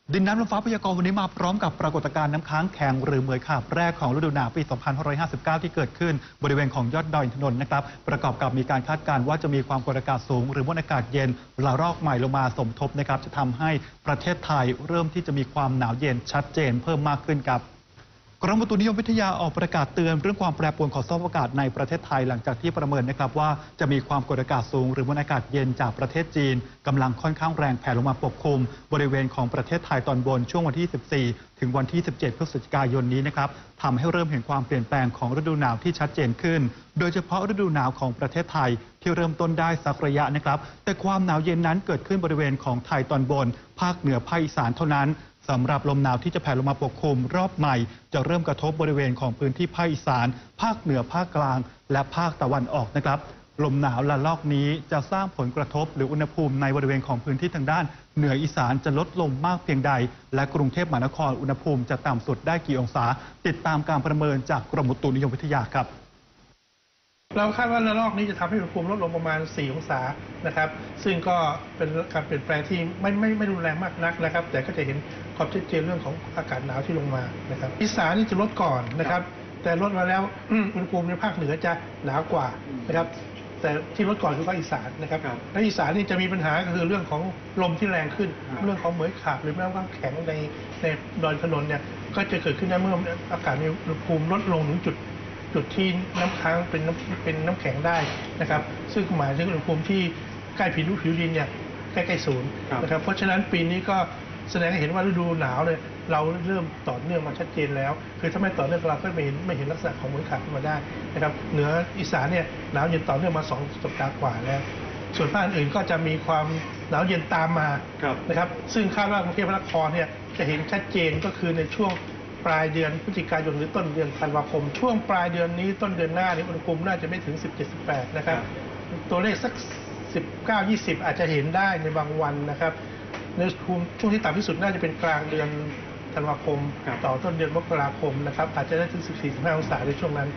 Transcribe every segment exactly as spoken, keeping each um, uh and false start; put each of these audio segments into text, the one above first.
ดินน้ำลมฟ้าพยากรณ์วันนี้มาพร้อมกับปรากฏการณ์น้ำค้างแข็งหรือเหมือยขาบแรกของฤดูหนาวปี สองพันห้าร้อยห้าสิบเก้า ที่เกิดขึ้นบริเวณของยอดดอยอินทนนท์นะครับประกอบกับมีการคาดการณ์ว่าจะมีความกดอากาศสูงหรือมวลอากาศเย็นระลอกใหม่ลงมาสมทบนะครับจะทำให้ประเทศไทยเริ่มที่จะมีความหนาวเย็นชัดเจนเพิ่มมากขึ้นครับกรมอุตุนิยมวิทยาออกประกาศเตือนเรื่องความแปรปรวนของสภาพอากาศในประเทศไทยหลังจากที่ประเมินนะครับว่าจะมีความกดอากาศสูงหรือมวลอากาศเย็นจากประเทศจีนกำลังค่อนข้างแรงแผ่ลงมาปกคลุมบริเวณของประเทศไทยตอนบนช่วงวันที่ สิบสี่ ถึงวันที่ สิบเจ็ด พฤศจิกายนนี้นะครับทำให้เริ่มเห็นความเปลี่ยนแปลงของฤดูหนาวที่ชัดเจนขึ้นโดยเฉพาะฤดูหนาวของประเทศไทยที่เริ่มต้นได้สักระยะนะครับแต่ความหนาวเย็นนั้นเกิดขึ้นบริเวณของไทยตอนบนภาคเหนือภาคอีสานเท่านั้นสำหรับลมหนาวที่จะแผ่ลงมาปกคลุมรอบใหม่จะเริ่มกระทบบริเวณของพื้นที่ภาคอีสานภาคเหนือภาคกลางและภาคตะวันออกนะครับลมหนาวระลอกนี้จะสร้างผลกระทบหรืออุณหภูมิในบริเวณของพื้นที่ทางด้านเหนืออีสานจะลดลงมากเพียงใดและกรุงเทพมหานครอุณหภูมิจะต่ำสุดได้กี่องศาติดตามการประเมินจากกรมอุตุนิยมวิทยาครับเราคาดว่าระลอกนี้จะทำให้อุณหภูมิลดลงประมาณสี่องศานะครับซึ่งก็เป็นการเปลี่ยนแปลงที่ไม่ไม่ไม่รุนแรงมากนักนะครับแต่ก็จะเห็นความชัดเจนเรื่องของอากาศหนาวที่ลงมานะครับอีสานนี่จะลดก่อนนะครับแต่ลดมาแล้วอุณหภูมิในภาคเหนือจะหนาวกว่านะครับแต่ที่ลดก่อนคือภาคอีสานนะครับและอีสานนี่จะมีปัญหาก็คือเรื่องของลมที่แรงขึ้นเรื่องของเหมือยขาบหรือแม้กระทั่งแข็งในในดอยถนนเนี่ยก็จะเกิดขึ้นได้เมื่ออากาศมีอุณหภูมิลดลงถึงจุดจุดที่น้ำค้างเป็นน้ำเป็นน้ำแข็งได้นะครับซึ่งหมายถึงอุณหภูมิที่ใกล้ผิวผิวดินเนี่ยใกล้ๆศูนย์นะครับเพราะฉะนั้นปีนี้ก็แสดงให้เห็นว่าฤดูหนาวเลยเราเริ่มต่อเนื่องมาชัดเจนแล้วคือถ้าไม่ต่อเนื่องเราก็ไม่เห็นไม่เห็นลักษณะของเหมือยขาบขึ้นมาได้นะครับเหนืออีสานเนี่ยหนาวเย็นต่อเนื่องมาสองสัปดาห์กว่าแล้วส่วนภาคอื่นก็จะมีความหนาวเย็นตามมานะครับซึ่งคาดว่ากรุงเทพมหานครเนี่ยจะเห็นชัดเจนก็คือในช่วงปลายเดือนพฤศจิกายนหรือต้นเดือนธันวาคมช่วงปลายเดือนนี้ต้นเดือนหน้านี้อุณหภูมิน่าจะไม่ถึง สิบเจ็ด สิบแปด นะครับตัวเลขสัก สิบเก้า ยี่สิบ อาจจะเห็นได้ในบางวันนะครับในภูมิช่วงที่ต่ำที่สุดน่าจะเป็นกลางเดือนธันวาคมต่อต้นเดือนมกราคมนะครับอาจจะได้ถึง สิบสี่ สิบห้า องศาในช่วงนั้น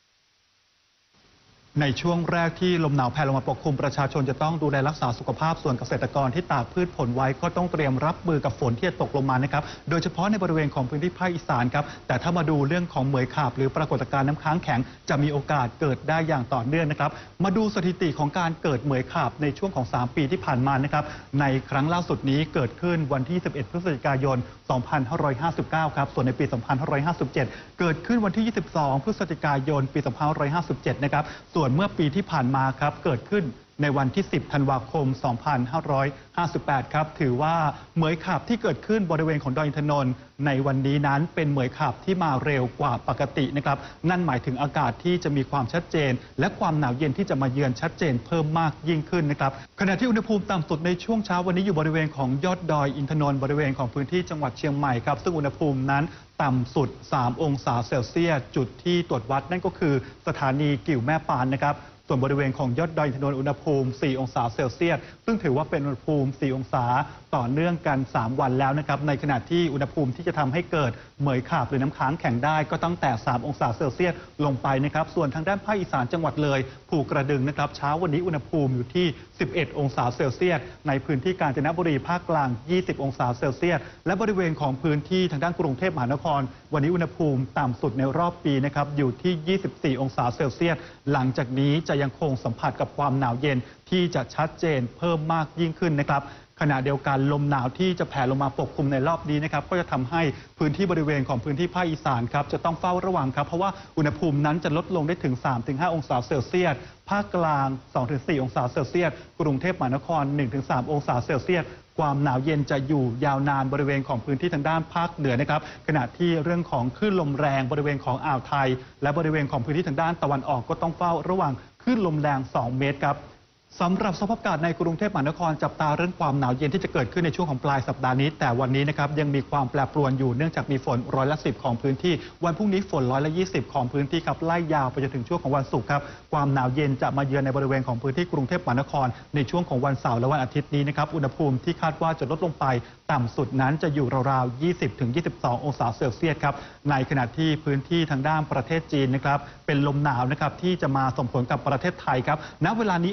ในช่วงแรกที่ลมหนาวแผ่ลงมาปกคลุมประชาชนจะต้องดูแลรักษาสุขภาพส่วนเกษตรกรที่ตากพืชผลไว้ก็ต้องเตรียมรับมือกับฝนที่จะตกลงมานะครับโดยเฉพาะในบริเวณของพื้นที่ภาคอีสานครับแต่ถ้ามาดูเรื่องของเหมือยขาบหรือปรากฏการณ์น้ำค้างแข็งจะมีโอกาสเกิดได้อย่างต่อเนื่องนะครับมาดูสถิติของการเกิดเหมือยขาบในช่วงของสามปีที่ผ่านมานะครับในครั้งล่าสุดนี้เกิดขึ้นวันที่สิบเอ็ดพฤศจิกายนสองพันห้าร้อยห้าสิบเก้าครับส่วนในปีสองพันห้าร้อยห้าสิบเจ็ดเกิดขึ้นวันที่ยี่สิบสองพฤศจิกายนปีสองพันห้าร้อยห้าสิบเจ็ดนะครับส่วนเมื่อปีที่ผ่านมาครับเกิดขึ้นในวันที่สิบธันวาคมสองพันห้าร้อยห้าสิบแปดครับถือว่าเหมือยขาบที่เกิดขึ้นบริเวณของดอยอินทนนท์ในวันนี้นั้นเป็นเหมือยขาบที่มาเร็วกว่าปกตินะครับนั่นหมายถึงอากาศที่จะมีความชัดเจนและความหนาวเย็นที่จะมาเยือนชัดเจนเพิ่มมากยิ่งขึ้นนะครับขณะที่อุณหภูมิต่ำสุดในช่วงเช้าวันนี้อยู่บริเวณของยอดดอยอินทนนท์บริเวณของพื้นที่จังหวัดเชียงใหม่ครับซึ่งอุณหภูมินั้นต่ำสุดสามองศาเซลเซียสจุดที่ตรวจวัดนั่นก็คือสถานีกิ่วแม่ปานนะครับส่วนบริเวณของยอดดอยอินทนนท์อุณหภูมิสี่องศาเซลเซียสซึ่งถือว่าเป็นอุณหภูมิสี่องศาต่อเนื่องกันสามวันแล้วนะครับในขณะที่อุณหภูมิที่จะทำให้เกิดเหมือยขาบหรือน้ำค้างแข็งได้ก็ตั้งแต่สามองศาเซลเซียสลงไปนะครับส่วนทางด้านภาคอีสานจังหวัดเลยภูกระดึงนะครับเช้าวันนี้อุณหภูมิอยู่ที่สิบเอ็ดองศาเซลเซียสในพื้นที่กาญจนบุรีภาคกลางยี่สิบองศาเซลเซียสและบริเวณของพื้นที่ทางด้านกรุงเทพมหานครวันนี้อุณหภูมิต่ำสุดในรอบปีนะครับอยู่ที่ยี่สิบสี่องศาเซลเซียสหลังจากนี้จะยังคงสัมผัสกับความหนาวเย็นที่จะชัดเจนเพิ่มมากยิ่งขึ้นนะครับขณะเดียวกันลมหนาวที่จะแผ่ลงมาปกคลุมในรอบนี้นะครับก็จะทำให้พื้นที่บริเวณของพื้นที่ภาคอีสานครับจะต้องเฝ้าระวังครับเพราะว่าอุณหภูมินั้นจะลดลงได้ถึง สามถึงห้า องศาเซลเซียสภาคกลาง สองถึงสี่ องศาเซลเซียสกรุงเทพมหานคร หนึ่งถึงสาม องศาเซลเซียสความหนาวเย็นจะอยู่ยาวนานบริเวณของพื้นที่ทางด้านภาคเหนือนะครับขณะที่เรื่องของคลื่นลมแรงบริเวณของอ่าวไทยและบริเวณของพื้นที่ทางด้านตะวันออกก็ต้องเฝ้าระวังคลื่นลมแรงสองเมตรครับสำหรับสภาพอากาศในกรุงเทพมหานครจับตาเรื่องความหนาวเย็นที่จะเกิดขึ้นในช่วงของปลายสัปดาห์นี้แต่วันนี้นะครับยังมีความแปรปรวนอยู่เนื่องจากมีฝนร้อยละสิบของพื้นที่วันพรุ่งนี้ฝนร้อยละยี่สิบของพื้นที่ครับไล่ยาวไปจนถึงช่วงของวันศุกร์ครับความหนาวเย็นจะมาเยือนในบริเวณของพื้นที่กรุงเทพมหานครในช่วงของวันเสาร์และวันอาทิตย์นี้นะครับอุณหภูมิที่คาดว่าจะลดลงไปต่ำสุดนั้นจะอยู่ราวๆยี่สิบถึงยี่สิบสอง องศาเซลเซียสครับในขณะที่พื้นที่ทางด้านประเทศจีนนะครับเป็นลมหนาวนะครับที่จะมาส่งผลกับประเทศไทยครับณเวลานี้เองมณฑ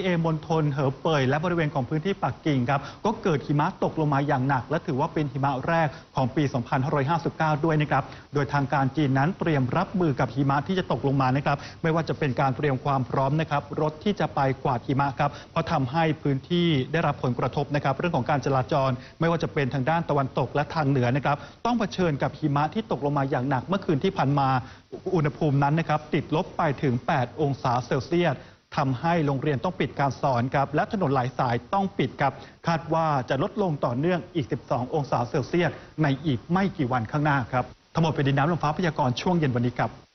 ทนเหอเป่ยและบริเวณของพื้นที่ปักกิ่งครับก็เกิดหิมะตกลงมาอย่างหนักและถือว่าเป็นหิมะแรกของปี สองพันห้าร้อยห้าสิบเก้า ด้วยนะครับโดยทางการจีนนั้นเตรียมรับมือกับหิมะที่จะตกลงมานะครับไม่ว่าจะเป็นการเตรียมความพร้อมนะครับรถที่จะไปกวาดหิมะครับเพราะทำให้พื้นที่ได้รับผลกระทบนะครับเรื่องของการจราจรไม่ว่าจะเป็นทางด้านตะวันตกและทางเหนือนะครับต้องเผชิญกับหิมะที่ตกลงมาอย่างหนักเมื่อคืนที่ผ่านมาอุณหภูมินั้นนะครับติดลบไปถึงแปดองศาเซลเซียสทำให้โรงเรียนต้องปิดการสอนครับและถนนหลายสายต้องปิดครับคาดว่าจะลดลงต่อเนื่องอีกสิบสององศาเซลเซียสในอีกไม่กี่วันข้างหน้าครับทั้งหมดเป็นดินน้ำลมฟ้าพยากรณ์ช่วงเย็นวันนี้ครับ